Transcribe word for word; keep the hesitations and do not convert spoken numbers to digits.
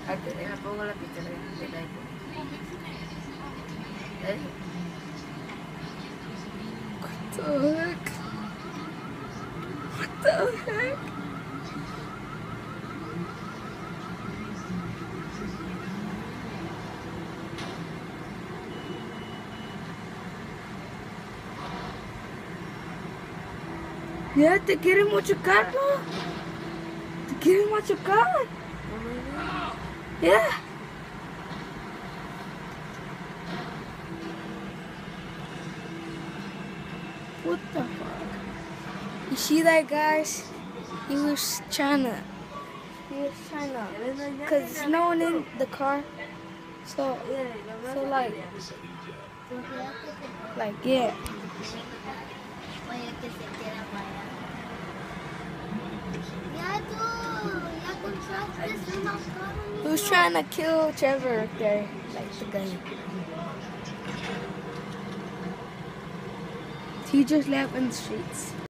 Ate, deja pongo la pizza del iPhone. ¿Eh? What the heck? What the heck? Ya, te quieren machucar, ¿no? Te quieren machucar. Yeah. What the fuck? You see that, guys? He was trying to. He was trying to. Cause there's no one in the car. So, so like, like yeah. He was trying to kill Trevor right there, like the guy. He just left in the streets.